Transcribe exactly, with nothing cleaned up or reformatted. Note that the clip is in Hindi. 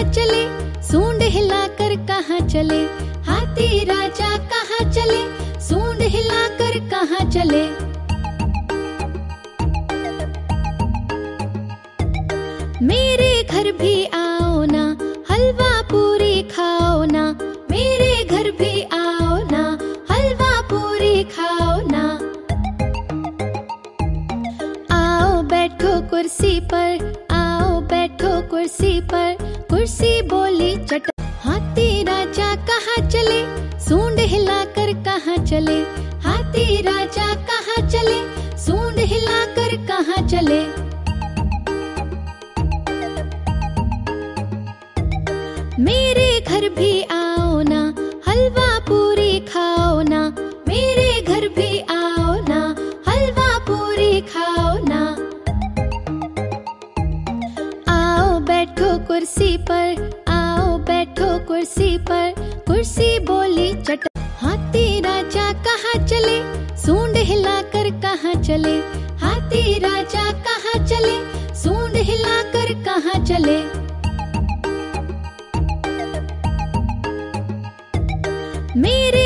चले, सूंड हिलाकर कहाँ चले, हाथी राजा कहाँ चले, सूंड हिलाकर कहाँ चले। मेरे घर भी आओ ना, हलवा पूरी खाओ ना, मेरे घर भी आओ ना, हलवा पूरी खाओ ना। आओ बैठो कुर्सी पर, आओ बैठो कुर्सी पर, कुर्सी बोली चट। हाथी राजा कहाँ चले, सूंड हिलाकर कहाँ चले, हाथी राजा कहाँ चले, सूंड हिलाकर कहाँ चले। मेरे घर भी आओ ना, हलवा पूरी खाओ ना, मेरे घर भी आओ ना, हलवा पूरी खाओ ना। आओ बैठो कुर्सी पर, आओ बैठो कुर्सी पर, कुर्सी बोली चट। हाथी राजा कहाँ चले, सूंड हिलाकर कहाँ चले, हाथी राजा कहाँ चले, सूंड हिलाकर कहाँ चले। मेरे